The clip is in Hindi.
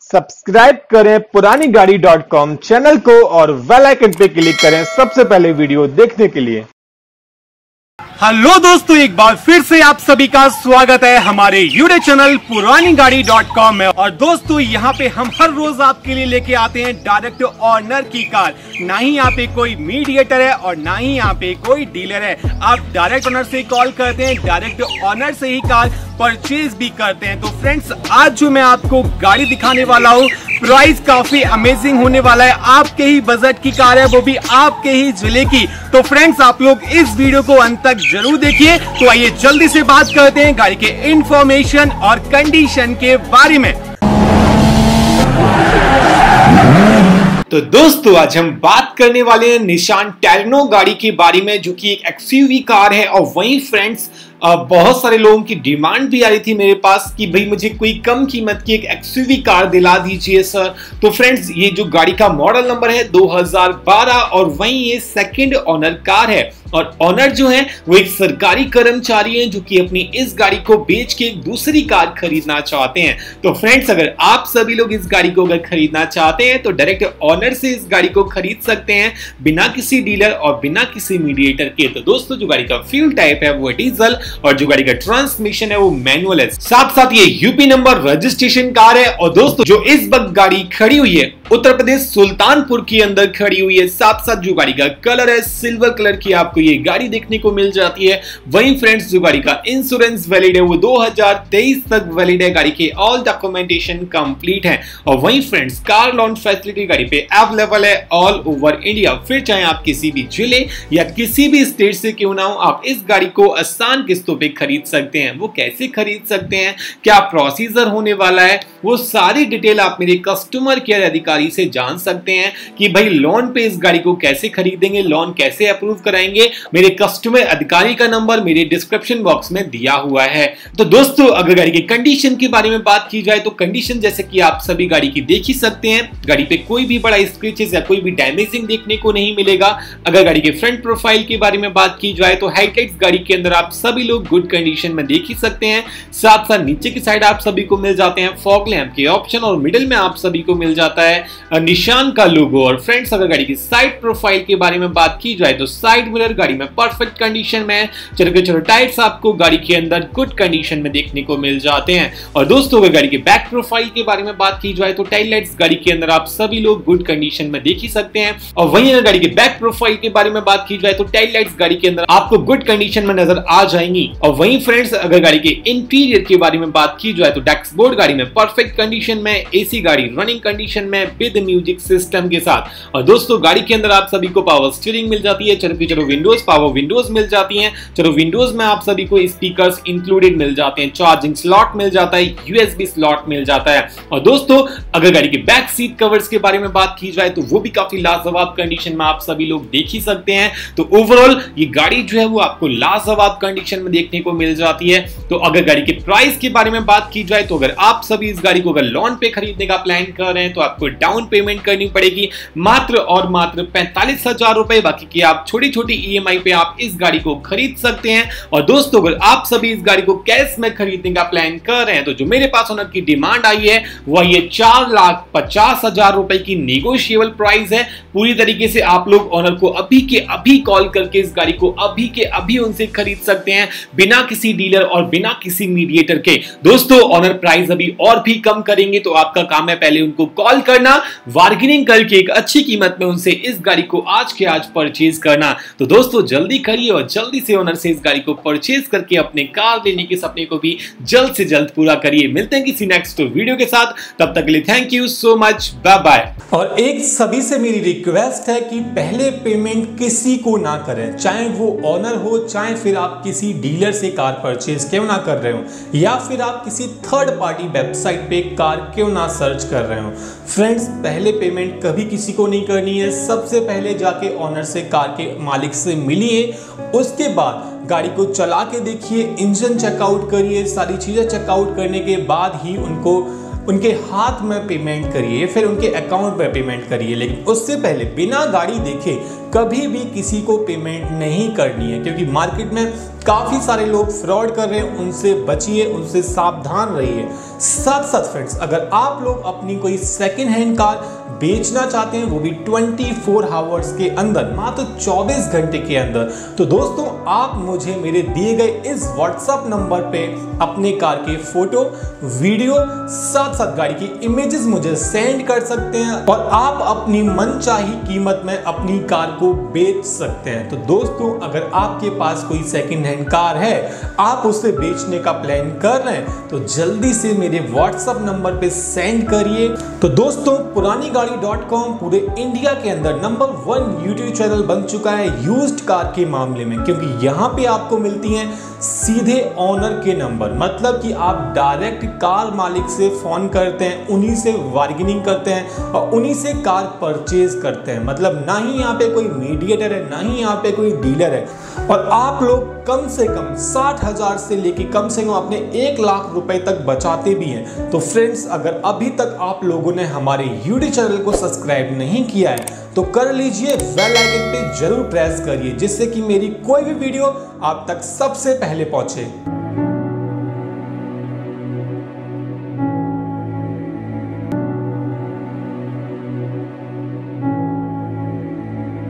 सब्सक्राइब करें पुरानी गाड़ी .com चैनल को और बेल आइकन पे क्लिक करें सबसे पहले वीडियो देखने के लिए। हेलो दोस्तों, एक बार फिर से आप सभी का स्वागत है हमारे यूट्यूब चैनल पुरानी गाड़ी .com में। और दोस्तों, यहाँ पे हम हर रोज आपके लिए लेके आते हैं डायरेक्ट ऑनर की कार। ना ही यहाँ पे कोई मीडिएटर है और ना ही यहाँ पे कोई डीलर है। आप डायरेक्ट ऑनर से कॉल करते हैं, डायरेक्ट ऑनर से ही कार परचेज भी करते हैं। तो फ्रेंड्स, आज जो मैं आपको गाड़ी दिखाने वाला हूँ, प्राइस काफी अमेजिंग होने वाला है। आपके ही बजट की कार है, वो भी आपके ही जिले की। तो फ्रेंड्स, आप लोग इस वीडियो को अंत तक जरूर देखिए। तो आइए जल्दी से बात करते हैं गाड़ी के इंफॉर्मेशन और कंडीशन के बारे में। तो दोस्तों, आज हम बात करने वाले हैं निशान टेरेनो गाड़ी के बारे में, जो कि एक एक्सयूवी कार है। और वहीं फ्रेंड्स, बहुत सारे लोगों की डिमांड भी आ रही थी मेरे पास कि भाई मुझे कोई कम कीमत की एक एक्सयूवी कार दिला दीजिए सर। तो फ्रेंड्स, ये जो गाड़ी का मॉडल नंबर है 2012 और वहीं ये सेकंड ऑनर कार है। और ऑनर जो है वो एक सरकारी कर्मचारी हैं, जो कि अपनी इस गाड़ी को बेच के एक दूसरी कार खरीदना चाहते हैं। तो फ्रेंड्स, अगर आप सभी लोग इस गाड़ी को अगर खरीदना चाहते हैं तो डायरेक्ट ऑनर से इस गाड़ी को खरीद सकते हैं, बिना किसी डीलर और बिना किसी मीडिएटर के। तो दोस्तों, जो गाड़ी का फ्यूल टाइप है वो डीजल और जो गाड़ी का ट्रांसमिशन है वो मैनुअल है। साथ साथ ये यूपी नंबर रजिस्ट्रेशन कार है। और दोस्तों, जो इस वक्त गाड़ी खड़ी हुई है उत्तर प्रदेश सुल्तानपुर के अंदर खड़ी हुई है। साथ साथ जो गाड़ी का कलर है सिल्वर कलर की आपको ये गाड़ी देखने को मिल जाती है। वहीं फ्रेंड्स, जो गाड़ी का इंश्योरेंस वैलिड है वो 2023 तक वैलिड है। गाड़ी के ऑल डॉक्यूमेंटेशन कंप्लीट है। और वहीं फ्रेंड्स, कार लोन फैसिलिटी गाड़ी पे अवेलेबल है ऑल ओवर इंडिया। फिर चाहे आप किसी भी जिले या किसी भी स्टेट से क्यों ना हो, आप इस गाड़ी को आसान किस्तों पे खरीद सकते हैं। वो कैसे खरीद सकते हैं, क्या प्रोसीजर होने वाला है, वो सारी डिटेल आप मेरे कस्टमर केयर अधिकारी से जान सकते हैं कि भाई लोन पे इस गाड़ी को कैसे खरीदेंगे, लोन कैसे अप्रूव कराएंगे। मेरे कस्टमर अधिकारी का नंबर मेरे डिस्क्रिप्शन बॉक्स में दिया हुआ है। तो दोस्तों, अगर गाड़ी की कंडीशन के बारे में बात की जाए तो कंडीशन जैसे कि आप सभी गाड़ी की देख ही सकते हैं। गाड़ी पे कोई भी बड़ा स्क्रैचेस या कोई भी डैमेजिंग देखने को नहीं मिलेगा। अगर गाड़ी के फ्रंट प्रोफाइल के बारे में बात की जाए तो हेडलाइट्स गाड़ी के अंदर आप सभी लोग गुड कंडीशन में देख ही सकते हैं। साथ साथ नीचे की साइड आप सभी को मिल जाते हैं फॉग लैंप के ऑप्शन और मिडिल में आप सभी को मिल जाता है निशान का लोगो। और फ्रेंड्स, अगर गाड़ी की साइड प्रोफाइल के बारे में बात की जाए तो साइड मिरर गाड़ी में परफेक्ट कंडीशन में, छोटे टायर्स आपको गाड़ी के अंदर गुड कंडीशन में देखने को मिल जाते हैं। और दोस्तों, अगर गाड़ी के बैक प्रोफाइल के बारे में बात की जाए तो टेल लाइट्स गाड़ी के अंदर आप सभी लोग गुड कंडीशन में देख ही सकते हैं। और वहीं अगर गाड़ी के बैक प्रोफाइल के बारे में बात की जाए तो टेल लाइट्स गाड़ी के अंदर आपको गुड कंडीशन में नजर आ जाएंगी। और वहीं फ्रेंड्स, अगर गाड़ी के इंटीरियर के बारे में बात की जाए तो डैशबोर्ड गाड़ी में परफेक्ट कंडीशन में, एसी गाड़ी रनिंग कंडीशन में विद म्यूजिक सिस्टम के साथ। और दोस्तों, गाड़ी के अंदर आप सभी को पावर स्टीयरिंग मिल जाती है। चलो विंडोज पावर विंडोज मिल जाती हैं। चलो विंडोज में आप सभी को स्पीकर्स इंक्लूडेड मिल जाते हैं, चार्जिंग स्लॉट मिल जाता है, यूएसबी स्लॉट मिल जाता है। और दोस्तों, अगर गाड़ी के बैक सीट कवर्स के बारे में बात की जाए तो वो भी काफी लाजवाब कंडीशन में आप सभी लोग देख ही सकते हैं। तो ओवरऑल ये गाड़ी जो है वो आपको लाजवाब कंडीशन में देखने को मिल जाती है। तो अगर गाड़ी के प्राइस के बारे में बात की जाए तो अगर आप सभी इस गाड़ी को अगर लोन पे खरीदने का प्लान कर रहे हैं तो आपको डाउन पेमेंट करनी पड़ेगी मात्र और मात्र 45,000 रुपए। बाकी की आप छोटी छोटी ईएमआई पे आप इस गाड़ी को खरीद सकते हैं। और दोस्तों, अगर आप सभी इस गाड़ी को कैश में खरीदने का प्लान कर रहे हैं तो जो मेरे पास ऑनर की डिमांड आई है वह ये 4,50,000 रुपए की नेगोशिएबल प्राइस है। पूरी तरीके से आप लोग ऑनर को अभी के अभी कॉल करके इस गाड़ी को अभी के अभी उनसे खरीद सकते हैं, बिना किसी डीलर और बिना किसी मीडिएटर के। दोस्तों, ऑनर प्राइस अभी और भी कम करेंगे, तो आपका काम है पहले उनको कॉल करना, बार्गेनिंग करके एक अच्छी कीमत में उनसे इस गाड़ी को आज के आज परचेज करना। तो दोस्तों, जल्दी करिए और जल्दी से ओनर से इस गाड़ी को परचेज करके अपने कार लेने के सपने को भी जल्द से जल्द पूरा करिए। मिलते हैं किसी नेक्स्ट वीडियो के साथ, तब तक के लिए thank you so much, bye bye. और एक सभी से मेरी रिक्वेस्ट है कि पहले पेमेंट किसी को ना करें, चाहे वो ऑनर हो, चाहे फिर आप किसी डीलर से कार परचेज क्यों ना कर रहे हो, या फिर आप किसी थर्ड पार्टी वेबसाइट पे कार क्यों ना सर्च कर रहे हो। फ्रेंड्स, पहले पेमेंट कभी किसी को नहीं करनी है। सबसे पहले जाके ऑनर से, कार के मालिक से मिलिए, उसके बाद गाड़ी को चला के देखिए, इंजन चेकआउट करिए, सारी चीज़ें चेकआउट करने के बाद ही उनको उनके हाथ में पेमेंट करिए, फिर उनके अकाउंट में पेमेंट करिए, लेकिन उससे पहले बिना गाड़ी देखे कभी भी किसी को पेमेंट नहीं करनी है, क्योंकि मार्केट में काफ़ी सारे लोग फ्रॉड कर रहे हैं। उनसे बचिए, उनसे सावधान रहिए। साथ साथ फ्रेंड्स, अगर आप लोग अपनी कोई सेकेंड हैंड कार बेचना चाहते हैं, वो भी 24 आवर्स के अंदर, मात्र 24 घंटे के अंदर, तो दोस्तों आप मुझे मेरे दिए गए इस व्हाट्सएप नंबर पे अपने कार के फोटो, वीडियो, साथ साथ गाड़ी की इमेजेस मुझे सेंड कर सकते हैं और आप अपनी मनचाही कीमत में अपनी कार को बेच सकते हैं। तो दोस्तों, अगर आपके पास कोई सेकेंड हैंड कार है, आप उसे बेचने का प्लान कर रहे हैं, तो जल्दी से मेरे व्हाट्सएप नंबर पे सेंड करिए। तो दोस्तों, पुरानीगाड़ी.com पूरे इंडिया के अंदर नंबर 1 यूट्यूब चैनल बन चुका है यूज्ड कार के मामले में, क्योंकि यहाँ पे आपको मिलती हैं सीधे ऑनर के नंबर। मतलब कि आप डायरेक्ट कार मालिक से फोन करते हैं, उन्हीं से बार्गेनिंग करते हैं और उन्हीं से कार परचेज करते हैं। मतलब ना ही यहाँ पे कोई मीडिएटर है, ना ही यहाँ पे कोई डीलर है। और आप लोग कम से कम 60,000 से लेके कम से कम अपने 1 लाख रुपए तक बचाते भी हैं। तो फ्रेंड्स, अगर अभी तक आप लोगों ने हमारे यूट्यूब चैनल को सब्सक्राइब नहीं किया है तो कर लीजिए, बेल आइकन पे जरूर प्रेस करिए, जिससे कि मेरी कोई भी वीडियो आप तक सबसे पहले पहुंचे।